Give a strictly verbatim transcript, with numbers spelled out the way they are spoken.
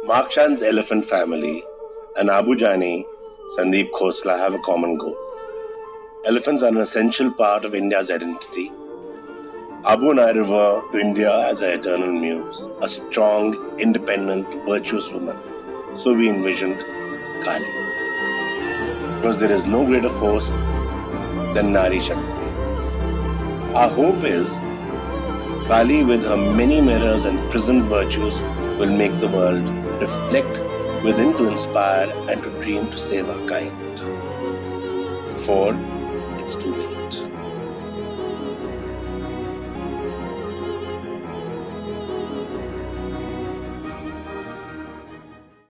Markshan's elephant family and Abu Jani Sandeep Khosla have a common goal. Elephants are an essential part of India's identity. Abu and I revere to India as her eternal muse, a strong, independent, virtuous woman. So we envisioned Kali. Because there is no greater force than Nari Shakti. Our hope is Kali, with her many mirrors and prismed virtues, will make the world reflect within to inspire and to dream to save our kind. Before it's too late.